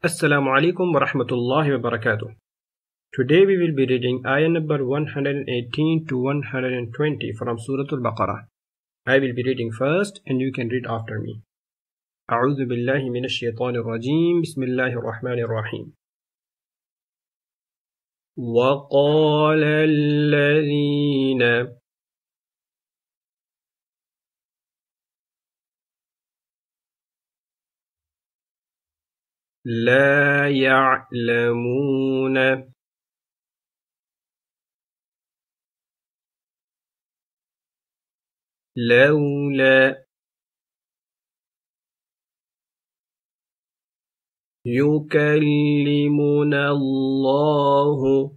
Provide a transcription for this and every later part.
Assalamu alaikum wa rahmatullahi wa barakatuh. Today we will be reading ayah number 118 to 120 from Surah Al-Baqarah. I will be reading first and you can read after me. أعوذ بالله من الشيطان الرجيم بسم الله الرحمن الرحيم. وقال الذين لا يعلمون لولا يكلمنا الله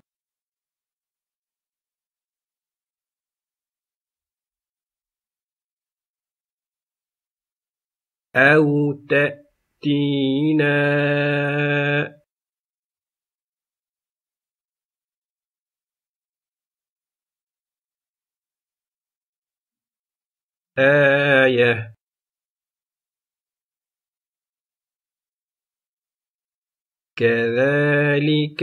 أو تأتينا آية كذلك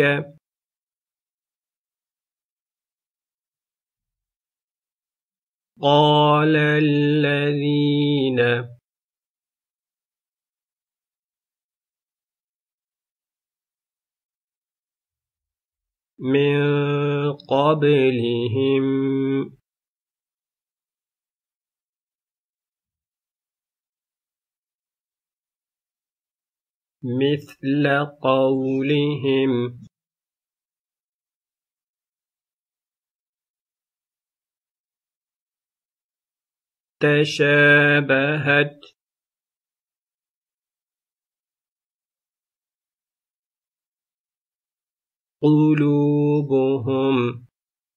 قال الذين من قبلهم مثل قولهم تشابهت قلوبهم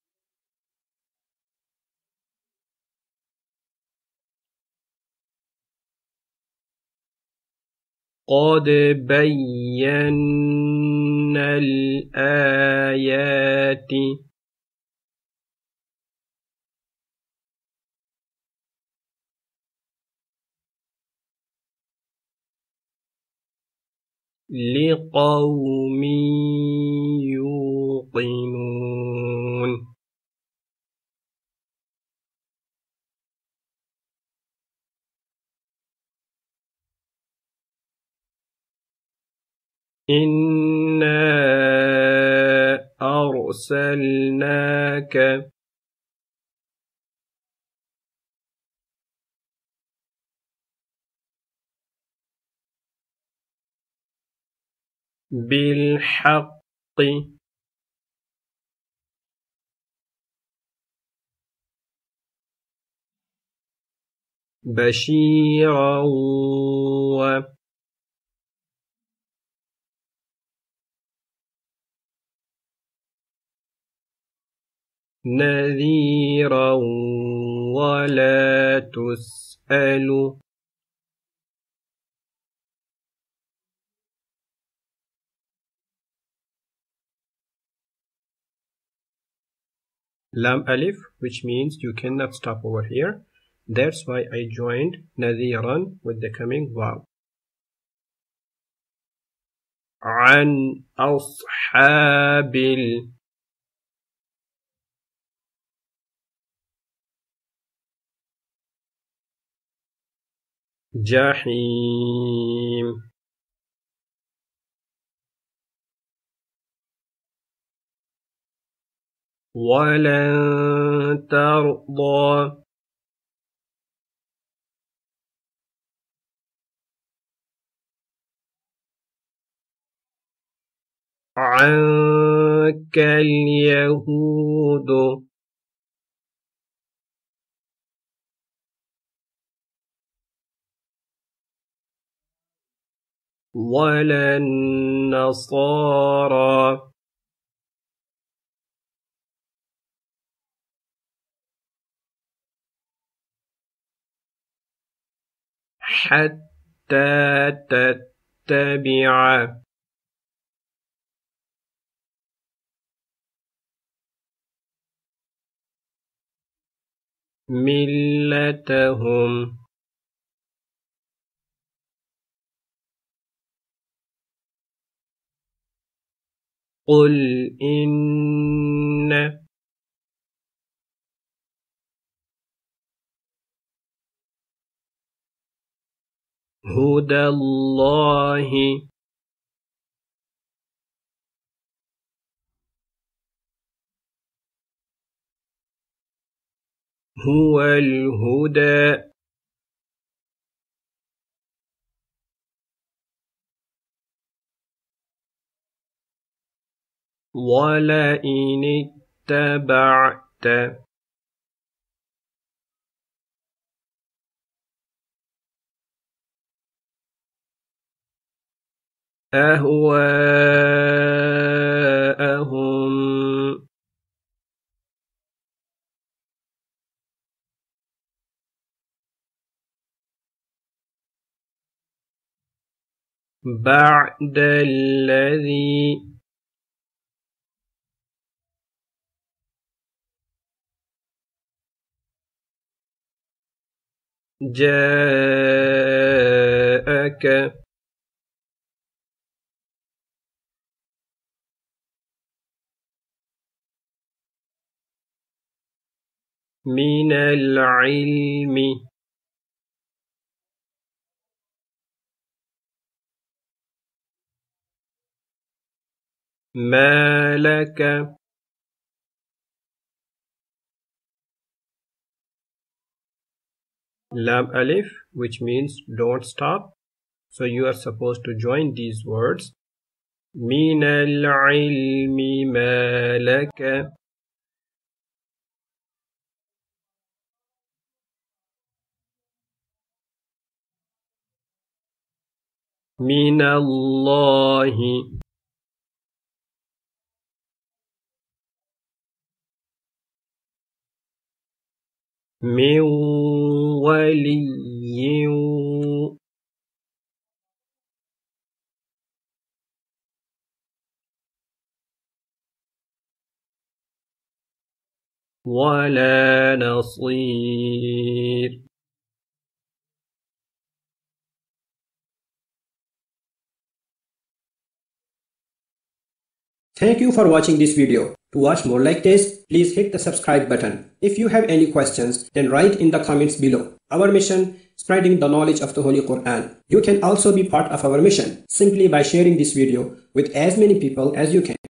قد بينا الآيات لقوم يوقنون. إنا أرسلناك بالحق بشيرا ونذيرا ولا تسأل Lam Alif, which means you cannot stop over here. That's why I joined Nadhiran with the coming Vav. عن أصحاب الجحيم ولن ترضى عنك اليهود ولا النصارى حتى تتبع ملتهم قل إن هدى الله هو الهدى ولئن اتبعت أهواءهم بعد الذي جاءك من العلم ما لك Lam Alif, which means don't stop. So you are supposed to join these words. من العلم ما لك من الله من ولي ولا نصير. Thank you for watching this video. To watch more like this, please hit the subscribe button. If you have any questions, then write in the comments below. Our mission, spreading the knowledge of the Holy Quran. You can also be part of our mission simply by sharing this video with as many people as you can.